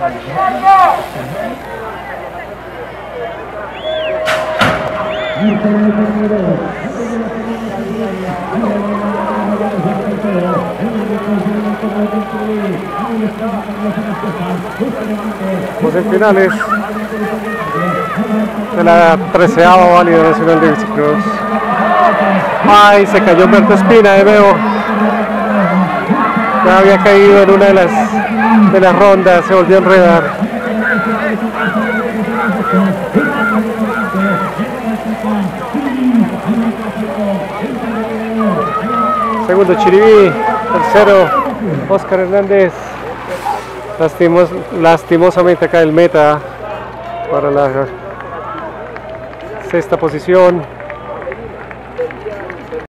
Pues en finales de la 13ª válida nacional de bicicross. Ay, se cayó Humberto Espina de nuevo. Ya había caído en una de las rondas, se volvió a enredar. Segundo Chiribí, tercero Oscar Hernández. Lastimosamente acá el meta para la sexta posición.